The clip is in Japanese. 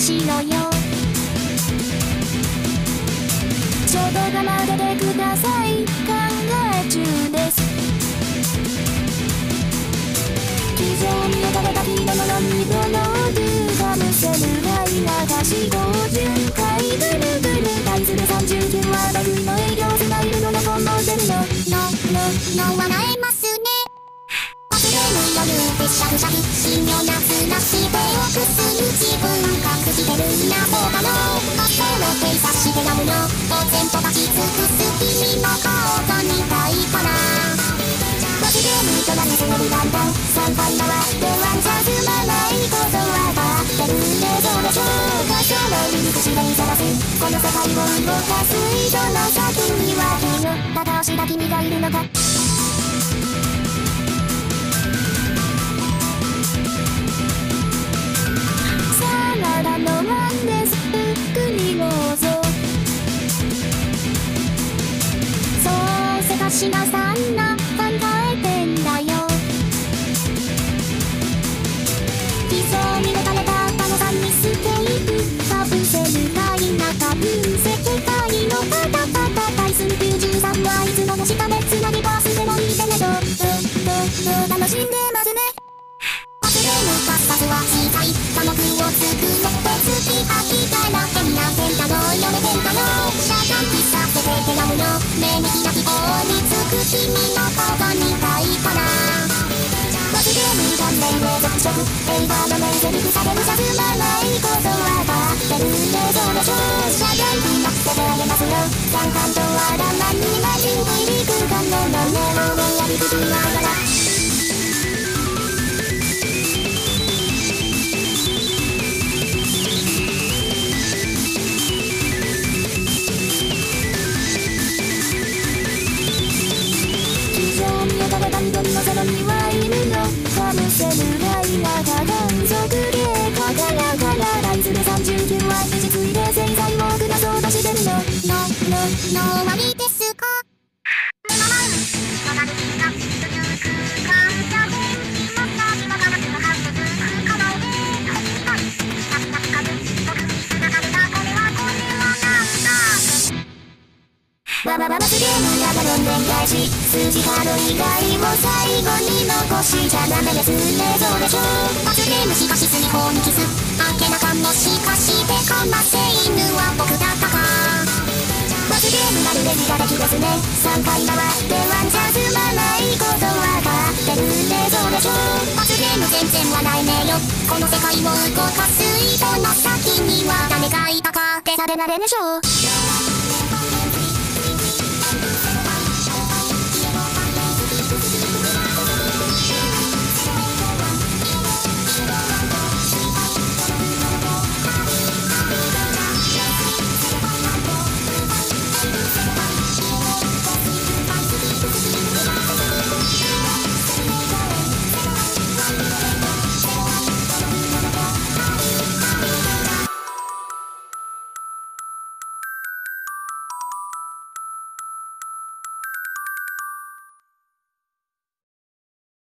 しろよ。ちょうどがまでてください。考え中です。気象に呼ばれた日のものにドロールかむせるがいながし50回ぐるぐる対する39はバグの営業スマイルの中モデルの笑えますね。忘れぬ夜でシャクシャク信用なつなしておくする自分隠してるんやそうかの発想を偵察してやむよ当然と立ち尽くす君の顔が見たいから忘れぬとなりすぎるだんだん3回回ってワンチャンすまないことは分かってるねどうでしょうかその入り口で探すこの世界を動かす人の先には君よただ押した君がいるのかサラダのワンですゆっくりどうぞそうせかしなさんな考えてんだよ理想に抜かれた頭さんに捨ていくかぶせるかいなかぶせ世界のパタパタ対する93はいつもの下でつなぎバスでもいいでね楽しんでますね忘れぬかさずは小さい科目を作って月吐きから変な変化の読め変化の遮断機させて手がむよ目に開き棒につく君の顔が見たいから忘れぬ顔面へ続色映画の面セリフされるじゃ済まないことは分かってるねどうでしょう遮断機なくせてあげますよ三冠とはラマンに混じり空間のメロメやり口ながら緑の空にはいるのかぶせるがいなが断続でかからからライズで39は無実いで制裁を下そうとしてるの終わりですかわわわ忘れぬやがどんでん返し数字カード以外を最後に残しちゃダメですねどうでしょう忘れぬしかし水泡にキスあけなかもしかしてかませ犬は僕だったか忘れぬなるべきができですね3回回ってワンチャンすまないことわかってるねどうでしょう忘れぬ全然笑えねえよこの世界を動かす人の先には誰がいたかってされなれでしょう